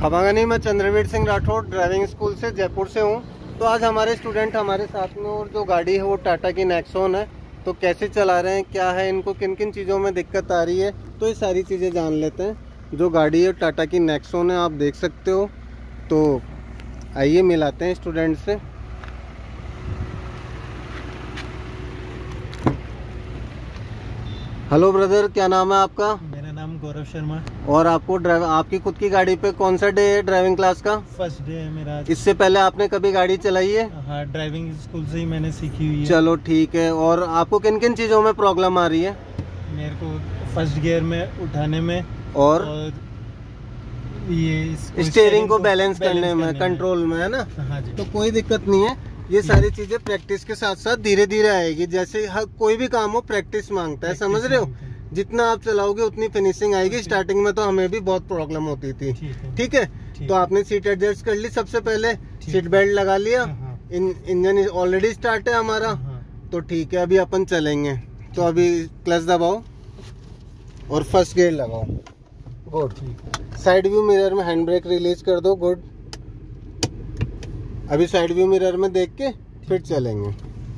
खमागानी, मैं Chandraveer Singh Rathore driving school से जयपुर से हूँ। तो आज हमारे स्टूडेंट हमारे साथ में, और जो गाड़ी है वो टाटा की नेक्सॉन है। तो कैसे चला रहे हैं, क्या है, इनको किन किन चीज़ों में दिक्कत आ रही है, तो ये सारी चीज़ें जान लेते हैं। जो गाड़ी है टाटा की नेक्सॉन है, आप देख सकते हो। तो आइए मिलाते हैं स्टूडेंट से। हेलो ब्रदर, क्या नाम है आपका? मेरा नाम गौरव शर्मा। और आपको आपकी खुद की गाड़ी पे कौन सा डे है ड्राइविंग क्लास का? फर्स्ट डे है मेरा आज। इससे पहले आपने कभी गाड़ी चलाई है? हाँ, ड्राइविंग स्कूल से ही मैंने सीखी हुई है। चलो ठीक है। और आपको किन किन चीज़ों में प्रॉब्लम आ रही है? मेरे को फर्स्ट गियर में उठाने में और ये स्टीयरिंग को बैलेंस करने में, कंट्रोल में, है ना? हाँ जी। तो कोई दिक्कत नहीं है। ये सारी चीजें प्रैक्टिस के साथ साथ धीरे धीरे आएगी। जैसे हर कोई भी काम हो प्रैक्टिस मांगता है, समझ रहे हो? जितना आप चलाओगे उतनी फिनिशिंग आएगी। स्टार्टिंग में तो हमें भी बहुत प्रॉब्लम होती थी। ठीक है। तो आपने सीट एडजस्ट कर ली, सबसे पहले सीट बेल्ट लगा लिया, इंजन ऑलरेडी स्टार्ट है हमारा, तो ठीक है। अभी अपन चलेंगे। तो अभी क्लच दबाओ और फर्स्ट गियर लगाओ। गुड। साइड व्यू मिरर में हैंड ब्रेक रिलीज कर दो। गुड। अभी साइड व्यू मिरर में देख के फिर चलेंगे।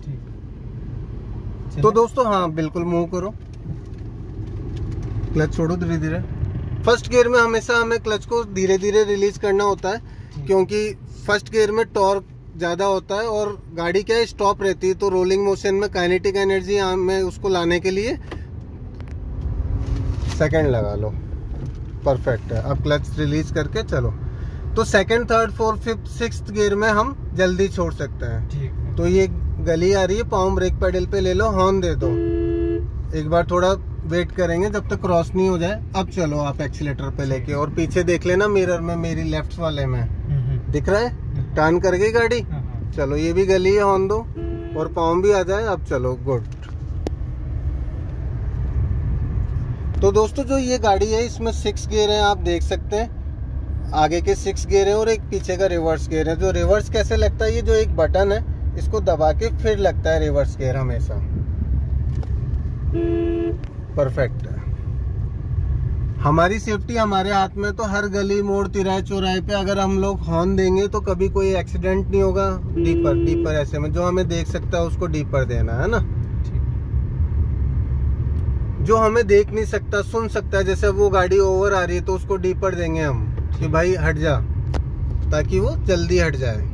तो दोस्तों, हाँ बिल्कुल, मूव करो, क्लच छोड़ो धीरे धीरे। फर्स्ट गियर में हमेशा हमें क्लच को धीरे धीरे रिलीज करना होता है, क्योंकि फर्स्ट गियर में टॉर्क ज्यादा होता है और गाड़ी क्या है, स्टॉप रहती है। तो रोलिंग मोशन में काइनेटिक एनर्जी में उसको लाने के लिए सेकंड लगा लो। परफेक्ट है। अब क्लच रिलीज करके चलो। तो second, third, fourth, fifth, sixth gear में हम जल्दी छोड़ सकते हैं। तो ये गली आ रही है, पाँव ब्रेक पेडल पे ले लो, हॉर्न दे दो। एक बार थोड़ा वेट करेंगे जब तक क्रॉस नहीं हो जाए। अब चलो आप एक्सीलेटर पे लेके, और पीछे देख लेना मिरर में, मेरी लेफ्ट वाले में दिख रहा है, टर्न कर गई गाड़ी। चलो ये भी गली है, हॉर्न दो और पाँव भी आ जाए। अब चलो। गुड। तो दोस्तों, जो ये गाड़ी है इसमें 6 गियर है, आप देख सकते हैं। आगे के 6 गियर है और एक पीछे का रिवर्स गियर है। जो रिवर्स कैसे लगता है, ये जो एक बटन है इसको दबा के फिर लगता है रिवर्स गियर हमेशा। परफेक्ट है। हमारी सेफ्टी हमारे हाथ में। तो हर गली, मोड़, तिराहे, चौराहे पे अगर हम लोग हॉर्न देंगे तो कभी कोई एक्सीडेंट नहीं होगा। डीपर डीपर ऐसे में जो हमें देख सकता है उसको डीपर देना है ना। जो हमें देख नहीं सकता, सुन सकता है, जैसे वो गाड़ी ओवर आ रही है तो उसको डीपर देंगे हम कि भाई हट जा, ताकि वो जल्दी हट जाए।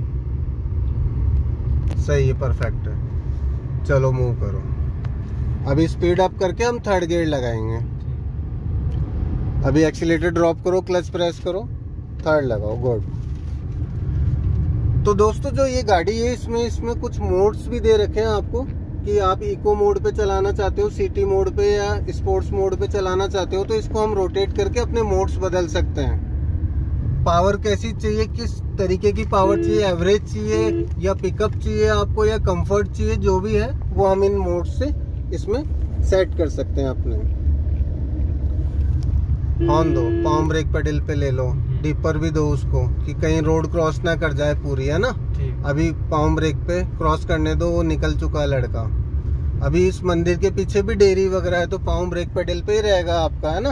सही है, परफेक्ट है। चलो मूव करो। अभी स्पीड अप करके हम थर्ड गियर लगाएंगे। अभी एक्सीलेटर ड्रॉप करो, क्लच प्रेस करो, थर्ड लगाओ। गुड। तो दोस्तों, जो ये गाड़ी है इसमें कुछ मोड्स भी दे रखे हैं आपको, कि आप इको मोड पे चलाना चाहते हो, सिटी मोड पे या स्पोर्ट्स मोड पे चलाना चाहते हो, तो इसको हम रोटेट करके अपने मोड्स बदल सकते हैं। पावर कैसी चाहिए, किस तरीके की पावर चाहिए, एवरेज चाहिए या पिकअप चाहिए आपको, या कंफर्ट चाहिए, जो भी है वो हम इन मोड से इसमें सेट कर सकते हैं अपने। हॉर्न दो, पाम ब्रेक पेडल पे ले लो, डीपर भी दो उसको, कि कहीं रोड क्रॉस ना कर जाए पूरी, है ना। अभी पाम ब्रेक पे क्रॉस करने दो, वो निकल चुका है लड़का। अभी इस मंदिर के पीछे भी डेयरी वगैरह है, तो पाम ब्रेक पेडल पे ही रहेगा आपका, है ना।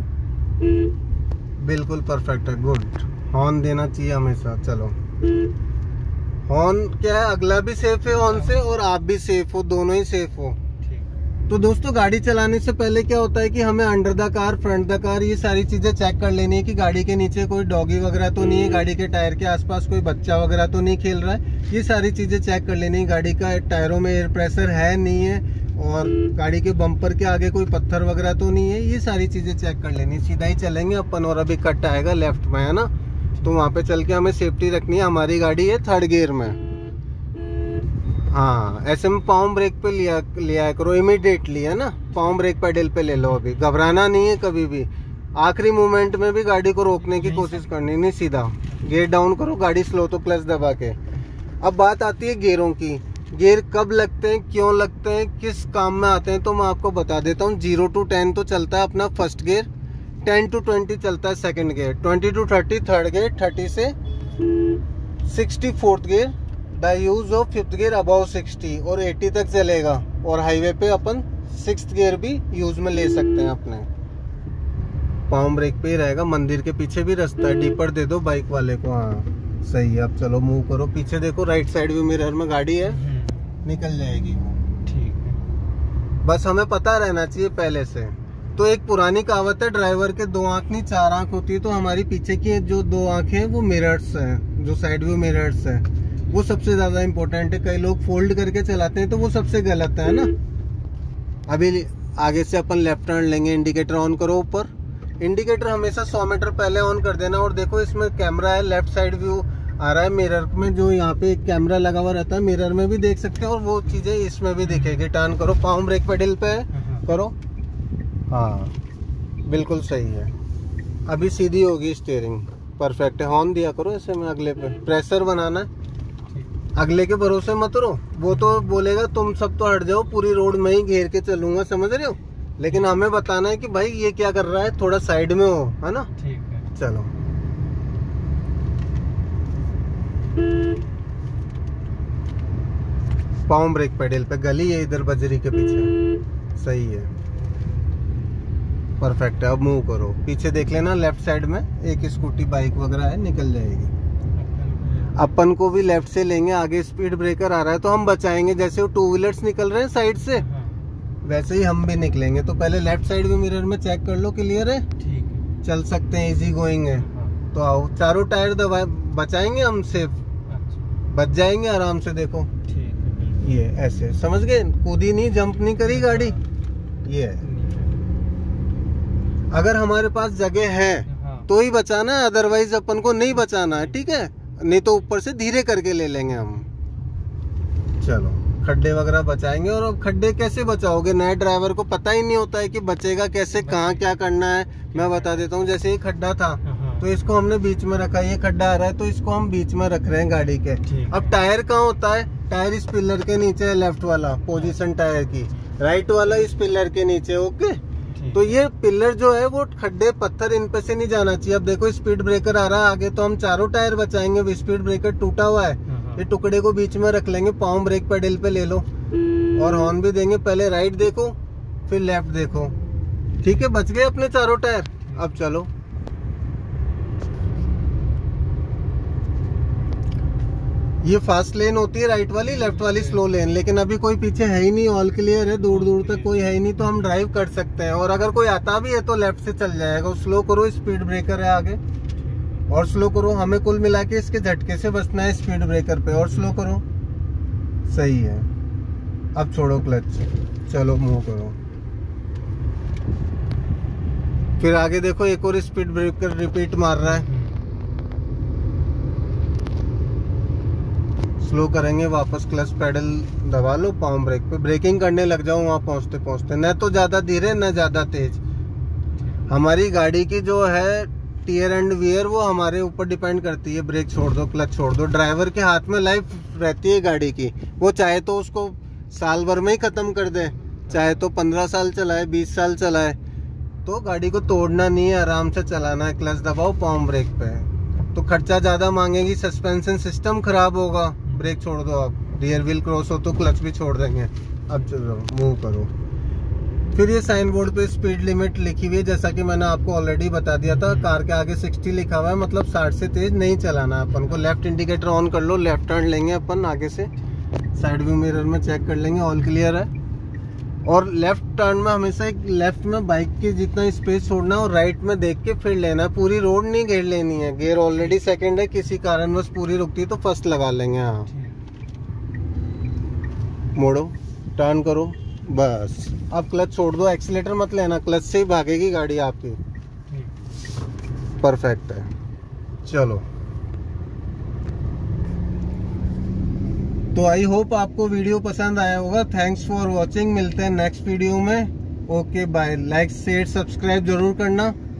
बिल्कुल परफेक्ट है। गुड। हॉर्न देना चाहिए हमेशा। चलो। हॉर्न क्या है, अगला भी सेफ है हॉर्न से और आप भी सेफ हो, दोनों ही सेफ हो। तो दोस्तों, गाड़ी चलाने से पहले क्या होता है कि हमें under the car, front the car, ये सारी चीजें चेक कर लेनी है कि गाड़ी के नीचे कोई डॉगी वगैरह तो नहीं है, गाड़ी के टायर के आसपास कोई बच्चा वगैरह तो नहीं खेल रहा है। ये सारी चीजें चेक कर लेनी है। गाड़ी का टायरों में एयर प्रेशर है नहीं है, और गाड़ी के बम्पर के आगे कोई पत्थर वगैरह तो नहीं है। ये सारी चीजें चेक कर लेनी। सीधा ही चलेंगे अपन, और अभी कट आएगा लेफ्ट में, है ना। तो वहां पे चल के हमें सेफ्टी रखनी है। हमारी गाड़ी है थर्ड गियर में। हाँ, ऐसे में पाँव ब्रेक पे लिया करो इमीडिएटली, है ना। पाँव ब्रेक पेडल पे ले लो। अभी घबराना नहीं है कभी भी। आखिरी मोमेंट में भी गाड़ी को रोकने की कोशिश करनी नहीं, सीधा गियर डाउन करो, गाड़ी स्लो तो क्लच दबा के। अब बात आती है गियरों की। गियर कब लगते हैं, क्यों लगते हैं, किस काम में आते हैं, तो मैं आपको बता देता हूँ। 0 to 10 तो चलता है अपना फर्स्ट गियर, 10 to 20 चलता है second gear, 20 to 30 third gear, 30 से 60 fourth gear, the use of fifth gear about 60, और 80 तक चलेगा। और हाईवे पे अपन 6th गियर भी यूज में ले सकते हैं अपने। पाँव ब्रेक पे ही रहेगा। मंदिर के पीछे भी रास्ता है, डीपर दे दो बाइक वाले को। हाँ सही है। अब चलो मूव करो, पीछे देखो, राइट साइड व्यू मिरर में गाड़ी है, निकल जाएगी वो। ठीक है, बस हमें पता रहना चाहिए पहले से। तो एक पुरानी कहावत है, ड्राइवर के 2 आंख नहीं 4 आंख होती है। तो हमारी पीछे की जो 2 आंखें हैं वो मिरर्स हैं, जो साइड व्यू मिरर्स हैं, वो सबसे ज्यादा इम्पोर्टेंट है। कई लोग फोल्ड करके चलाते हैं तो वो सबसे गलत है ना। अभी आगे से अपन लेफ्ट टर्न लेंगे, इंडिकेटर ऑन करो ऊपर। इंडिकेटर हमेशा 100 मीटर पहले ऑन कर देना। और देखो इसमें कैमरा है, लेफ्ट साइड व्यू आ रहा है मिरर में, जो यहाँ पे एक कैमरा लगा हुआ रहता है, मिरर में भी देख सकते हैं और वो चीजें इसमें भी दिखेगी। टर्न करो, पाँव ब्रेक पेडल पे करो। हाँ बिल्कुल सही है। अभी सीधी होगी स्टीयरिंग, परफेक्ट है। हॉर्न दिया करो ऐसे में, अगले पे प्रेशर बनाना है। अगले के भरोसे मत रहो, वो तो बोलेगा तुम सब तो हट जाओ, पूरी रोड में ही घेर के चलूंगा, समझ रहे हो। लेकिन हमें बताना है कि भाई ये क्या कर रहा है, थोड़ा साइड में हो, है ना। ठीक है, चलो पाँव ब्रेक पेडल पे, गली है इधर बजरी के पीछे, सही है, परफेक्ट है। अब मूव करो, पीछे देख लेना, लेफ्ट साइड में एक स्कूटी बाइक वगैरह है, निकल जाएगी। अपन को भी लेफ्ट से लेंगे, आगे स्पीड ब्रेकर आ रहा है तो हम बचाएंगे। जैसे वो 2 व्हीलर्स निकल रहे हैं साइड से, वैसे ही हम भी निकलेंगे। तो पहले लेफ्ट साइड में मिरर में चेक कर लो, क्लियर है, ठीक है, चल सकते हैं, इजी गोइंग है। तो आओ, चारों टायर दबा, बचाएंगे हम, सेफ बच जाएंगे आराम से। देखो ठीक है, ये ऐसे समझ गए, कूदी नहीं, जंप नहीं करी गाड़ी। ये है। अगर हमारे पास जगह है तो ही बचाना है, अदरवाइज अपन को नहीं बचाना है, ठीक है। नहीं तो ऊपर से धीरे करके ले लेंगे हम। चलो खड्डे वगैरह बचाएंगे। और अब खड्डे कैसे बचाओगे, नए ड्राइवर को पता ही नहीं होता है कि बचेगा कैसे, कहाँ क्या करना है। मैं बता देता हूँ, जैसे ये खड्डा था तो इसको हमने बीच में रखा, ये खड्डा आ रहा है तो इसको हम बीच में रख रहे हैं गाड़ी के। अब टायर कहाँ होता है, टायर इस पिलर के नीचे है, लेफ्ट वाला पोजीशन टायर की, राइट वाला इस पिलर के नीचे। ओके, तो ये पिलर जो है वो खड्डे पत्थर इन पे से नहीं जाना चाहिए। अब देखो स्पीड ब्रेकर आ रहा है आगे, तो हम चारों टायर बचाएंगे। स्पीड ब्रेकर टूटा हुआ है, ये टुकड़े को बीच में रख लेंगे, पाँव ब्रेक पेडल पे ले लो और हॉर्न भी देंगे। पहले राइट देखो फिर लेफ्ट देखो, ठीक है, बच गए अपने चारों टायर। अब चलो, ये फास्ट लेन होती है राइट वाली, लेफ्ट वाली स्लो लेन। लेकिन अभी कोई पीछे है ही नहीं, ऑल क्लियर है, दूर दूर तक कोई है ही नहीं, तो हम ड्राइव कर सकते हैं। और अगर कोई आता भी है तो लेफ्ट से चल जाएगा। स्लो करो, स्पीड ब्रेकर है आगे, और स्लो करो। हमें कुल मिला के इसके झटके से बचना है स्पीड ब्रेकर पे, और स्लो करो, सही है। अब छोड़ो क्लच, चलो मूव करो। फिर आगे देखो, एक और स्पीड ब्रेकर रिपीट मार रहा है। स्लो करेंगे, वापस क्लच पेडल दबा लो, पाँव ब्रेक पे, ब्रेकिंग करने लग जाओ वहां पहुंचते पहुंचते, न तो ज्यादा धीरे न ज्यादा तेज। हमारी गाड़ी की जो है टीयर एंड वियर वो हमारे ऊपर डिपेंड करती है। ब्रेक छोड़ दो, क्लच छोड़ दो, ड्राइवर के हाथ में लाइफ रहती है गाड़ी की। वो चाहे तो उसको साल भर में ही खत्म कर दे, चाहे तो 15 साल चलाए, 20 साल चलाए। तो गाड़ी को तोड़ना नहीं है, आराम से चलाना है। क्लच दबाओ, पाँव ब्रेक पे, तो खर्चा ज्यादा मांगेगी, सस्पेंशन सिस्टम खराब होगा। ब्रेक छोड़ दो, आप रियर व्हील क्रॉस हो तो क्लच भी छोड़ देंगे। अब चलो मूव करो। फिर ये साइन बोर्ड पे स्पीड लिमिट लिखी हुई है, जैसा कि मैंने आपको ऑलरेडी बता दिया था। कार के आगे 60 लिखा हुआ है, मतलब 60 से तेज नहीं चलाना अपन को। लेफ्ट इंडिकेटर ऑन कर लो, लेफ्ट टर्न लेंगे अपन आगे से, साइड व्यू मिरर में चेक कर लेंगे, ऑल क्लियर है। और लेफ्ट टर्न में हमेशा एक लेफ्ट में बाइक की जितना स्पेस छोड़ना है और राइट में देख के फिर लेना है। पूरी रोड नहीं घेर लेनी है। गियर ऑलरेडी सेकंड है, किसी कारणवश पूरी रुकती है तो फर्स्ट लगा लेंगे। हाँ, मोड़ो, टर्न करो, बस। अब क्लच छोड़ दो, एक्सीलेटर मत लेना, क्लच से ही भागेगी गाड़ी आपकी। परफेक्ट है, चलो। तो आई होप आपको वीडियो पसंद आया होगा। थैंक्स फॉर वॉचिंग, मिलते हैं नेक्स्ट वीडियो में। Okay bye. Like share subscribe जरूर करना।